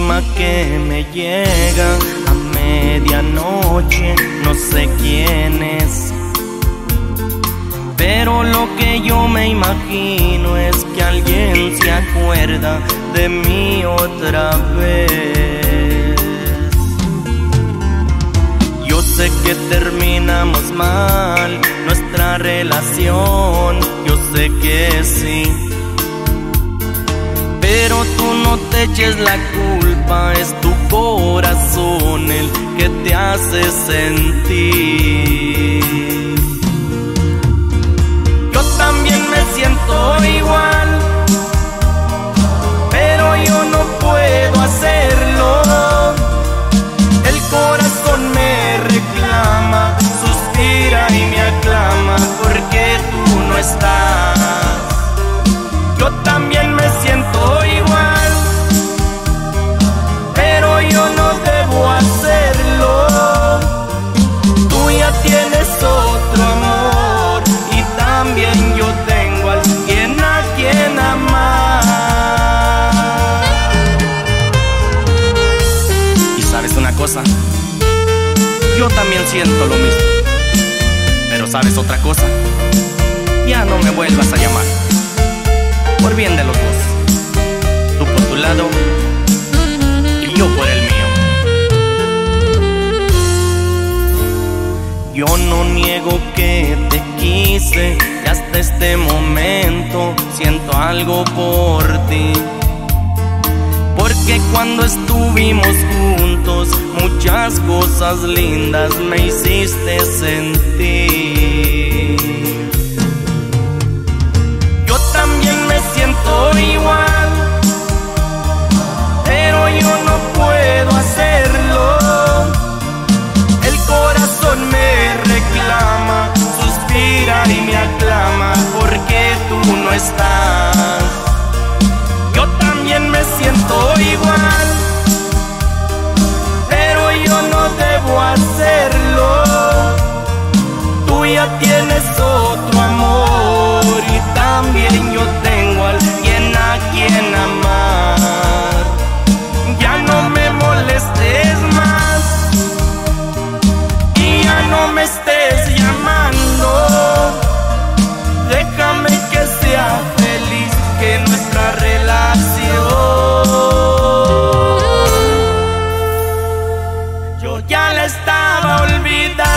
última que me llega a medianoche, no sé quién es, pero lo que yo me imagino es que alguien se acuerda de mí otra vez. Yo sé que terminamos mal nuestra relación, yo sé que sí, pero tú no te eches la culpa, es tu corazón el que te hace sentir. Yo también me siento igual, pero yo no puedo hacerlo. El corazón me reclama, suspira y me aclama porque tú no estás. Yo también me siento igual, pero yo no debo hacerlo. Tú ya tienes otro amor y también yo tengo a quien amar. Y sabes una cosa, yo también siento lo mismo, pero sabes otra cosa, ya no me vuelvas a llamar, por bien de los dos, tú por tu lado y yo por el mío. Yo no niego que te quise y hasta este momento siento algo por ti, porque cuando estuvimos juntos muchas cosas lindas me hiciste sentir. Yo también me siento igual, pero yo no puedo hacerlo. El corazón me reclama, suspira y me aclama porque tú no estás. Yo también me siento igual, pero yo no debo hacerlo. Tú ya tienes otro amor y también yo tengo a quien amar. Ya no me molestes más y ya no me estés llamando. Déjame que sea feliz, que nuestra relación yo ya la estaba olvidando.